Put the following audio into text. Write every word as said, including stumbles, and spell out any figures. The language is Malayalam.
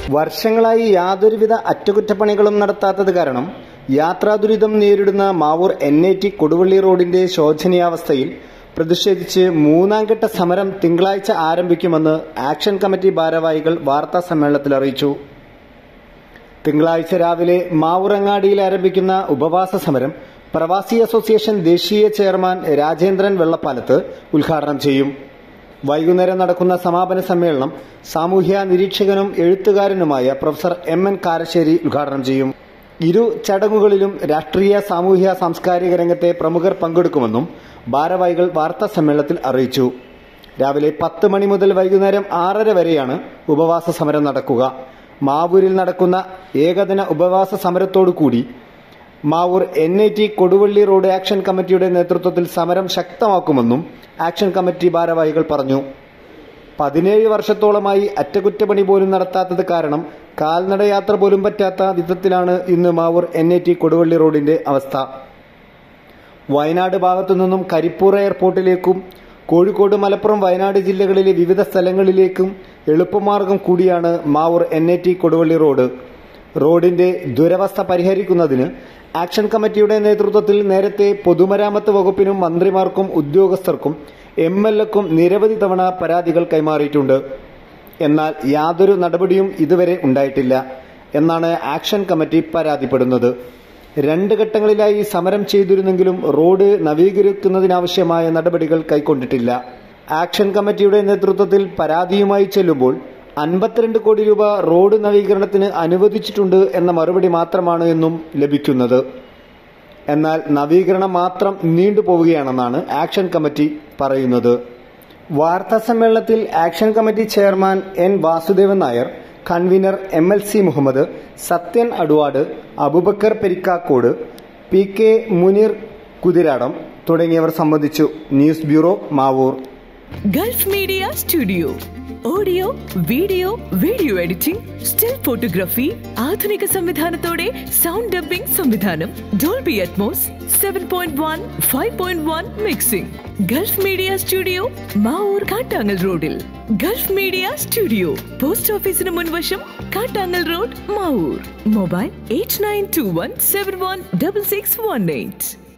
വർഷങ്ങളായി യാതൊരുവിധ അറ്റകുറ്റപ്പണികളും നടത്താത്തത് കാരണം യാത്രാദുരിതം നേരിടുന്ന Mavoor N I T Koduvally റോഡിന്റെ ശോചനീയാവസ്ഥയിൽ പ്രതിഷേധിച്ച് മൂന്നാംഘട്ട സമരം തിങ്കളാഴ്ച ആരംഭിക്കുമെന്ന് ആക്ഷൻ കമ്മിറ്റി ഭാരവാഹികൾ വാർത്താ സമ്മേളനത്തിൽ അറിയിച്ചു. തിങ്കളാഴ്ച രാവിലെ മാവൂരങ്ങാടിയിൽ ആരംഭിക്കുന്ന ഉപവാസ സമരം പ്രവാസി അസോസിയേഷൻ ദേശീയ ചെയർമാൻ രാജേന്ദ്രൻ വെള്ളപ്പാലത്ത് ഉദ്ഘാടനം ചെയ്യും. വൈകുന്നേരം നടക്കുന്ന സമാപന സമ്മേളനം സാമൂഹ്യ നിരീക്ഷകനും എഴുത്തുകാരനുമായ പ്രൊഫസർ എം എൻ കാരശ്ശേരി ഉദ്ഘാടനം ചെയ്യും. ഇരു ചടങ്ങുകളിലും രാഷ്ട്രീയ സാമൂഹ്യ സാംസ്കാരിക രംഗത്തെ പ്രമുഖർ പങ്കെടുക്കുമെന്നും ഭാരവാഹികൾ വാർത്താ സമ്മേളനത്തിൽ അറിയിച്ചു. രാവിലെ പത്ത് മണി മുതൽ വൈകുന്നേരം ആറര വരെയാണ് ഉപവാസ സമരം നടക്കുക. മാവൂരിൽ നടക്കുന്ന ഏകദിന ഉപവാസ സമരത്തോടുകൂടി Mavoor N I T Koduvally road action കമ്മിറ്റിയുടെ നേതൃത്വത്തിൽ സമരം ശക്തമാക്കുമെന്നും ആക്ഷൻ കമ്മിറ്റി ഭാരവാഹികൾ പറഞ്ഞു. പതിനേഴ് വർഷത്തോളമായി അറ്റകുറ്റപ്പണി പോലും നടത്താത്തത് കാരണം കാൽനടയാത്ര പോലും പറ്റാത്ത വിധത്തിലാണ് ഇന്ന് Mavoor N I T Koduvally റോഡിന്റെ അവസ്ഥ. വയനാട് ഭാഗത്തു നിന്നും കരിപ്പൂർ എയർപോർട്ടിലേക്കും കോഴിക്കോട്, മലപ്പുറം, വയനാട് ജില്ലകളിലെ വിവിധ സ്ഥലങ്ങളിലേക്കും എളുപ്പമാർഗം കൂടിയാണ് Mavoor N I T Koduvally road. റോഡിന്റെ ദുരവസ്ഥ പരിഹരിക്കുന്നതിന് ആക്ഷൻ കമ്മിറ്റിയുടെ നേതൃത്വത്തിൽ നേരത്തെ പൊതുമരാമത്ത് വകുപ്പിനും മന്ത്രിമാർക്കും ഉദ്യോഗസ്ഥർക്കും എം എൽ എക്കും നിരവധി തവണ പരാതികൾ കൈമാറിയിട്ടുണ്ട്. എന്നാൽ യാതൊരു നടപടിയും ഇതുവരെ ഉണ്ടായിട്ടില്ല എന്നാണ് ആക്ഷൻ കമ്മിറ്റി പരാതിപ്പെടുന്നത്. രണ്ട് ഘട്ടങ്ങളിലായി സമരം ചെയ്തിരുന്നെങ്കിലും റോഡ് നവീകരിക്കുന്നതിനാവശ്യമായ നടപടികൾ കൈക്കൊണ്ടിട്ടില്ല. ആക്ഷൻ കമ്മിറ്റിയുടെ നേതൃത്വത്തിൽ പരാതിയുമായി ചെല്ലുമ്പോൾ അൻപത്തിരണ്ട് കോടി രൂപ റോഡ് നവീകരണത്തിന് അനുവദിച്ചിട്ടുണ്ട് എന്ന മറുപടി മാത്രമാണ് എന്നും ലഭിക്കുന്നത്. എന്നാൽ നവീകരണം മാത്രം നീണ്ടുപോവുകയാണെന്നാണ് ആക്ഷൻ കമ്മിറ്റി പറയുന്നത്. വാർത്താ സമ്മേളനത്തിൽ action committee chairman N Vasudevan Nair, convener M L C Muhammad, Sathyan Aduvad, Abubakar Perikkakode, P K Muneer Kuthiradam തുടങ്ങിയവർ സംബന്ധിച്ചു. News bureau, Mavoor. Gulf media studio audio, video, video editing, still photography, ആധുനിക സംവിധാനത്തോടെ സൗണ്ട് ഡബ്ബിംഗ് സംവിധാനം, Dolby Atmos, seven point one, five point one mixing. Gulf media studio, Mavoor, Kattangal റോഡിൽ. ഗൾഫ് മീഡിയ സ്റ്റുഡിയോ, പോസ്റ്റ് ഓഫീസിന് മുൻവശം, Kattangal road, Mavoor. Mobile eight nine to one seven one double six one eight.